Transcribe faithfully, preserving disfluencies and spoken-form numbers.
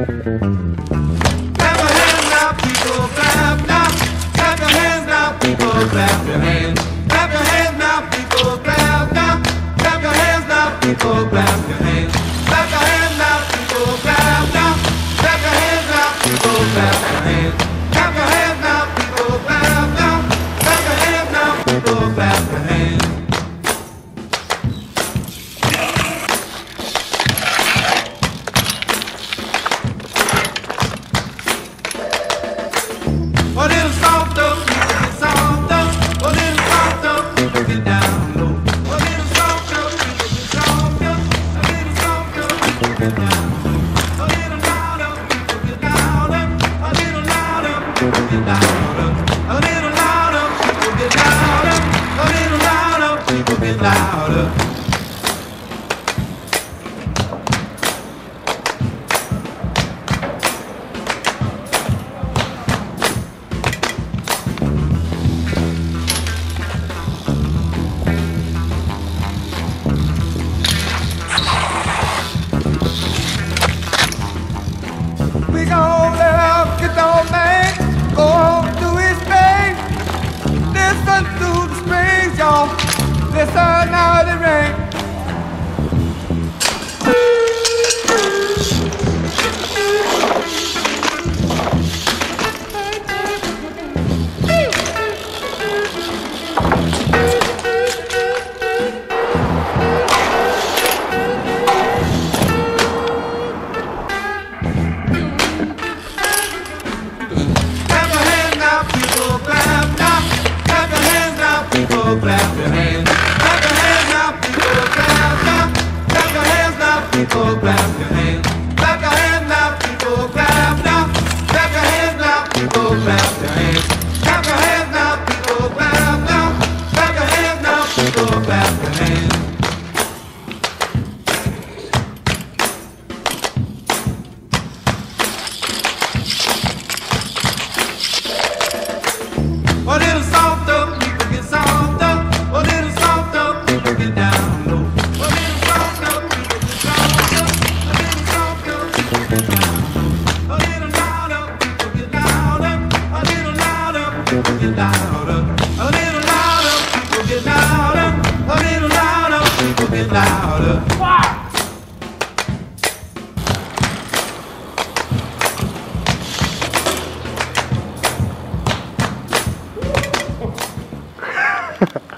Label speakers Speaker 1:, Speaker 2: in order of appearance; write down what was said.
Speaker 1: Clap your hands now, people, clap now. Clap your hands now, people, clap your hands. Clap your hands now, people, clap now. Clap your hands now, people, clap your hands. Clap your hands now, people, clap now. Clap your hands now, people, clap your hands. Clap your hands now, people, clap now. Clap your hands now, people, clap your hands. A little softer, people get softer. A little softer, people get down low. A little softer, people get softer. A little softer, people get down low. A little louder, people get louder. A little louder, people get louder. A little louder, people get louder. A little louder, people get louder. We gon' let him get on, man. Go on do his thing. Listen to the strings, y'all. Listen how they ring. People, clap your hands. Clap your hands now, people, clap now. Clap your hands now, people, clap your hands. Clap your hands now, people, clap now. Clap your hands now, people, clap your hands. Clap your hands now, people, clap now. Clap your hands now, people, clap your hands. A little softer, people get softer. A little softer, people get down low. A little softer, people get softer. A little softer, people get down low. A little louder, people get louder. A little louder, people get louder. A little louder, people get louder. A little louder, people get louder.
Speaker 2: Ha ha.